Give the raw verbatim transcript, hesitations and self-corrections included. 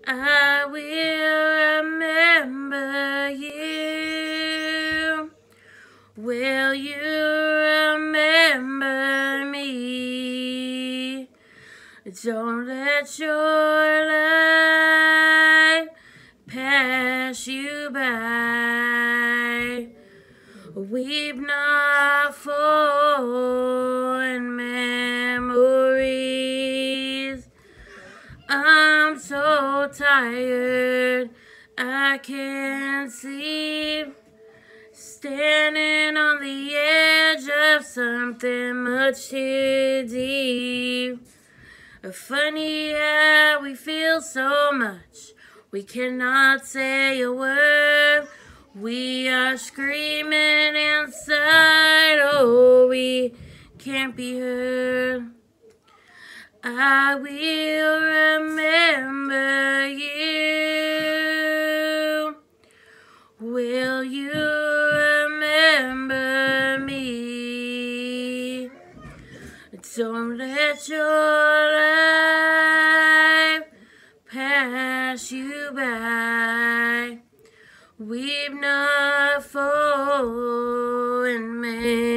I will remember you. Will you remember me? Don't let your life pass you by. Weep not for in memories. I'm so tired, I can't sleep. Standing on the edge of something much too deep. Funny how we feel so much, we cannot say a word. We are screaming inside, oh, we can't be heard. I will remember you. Will you remember me? Don't let your life pass you by. Weep not for in me.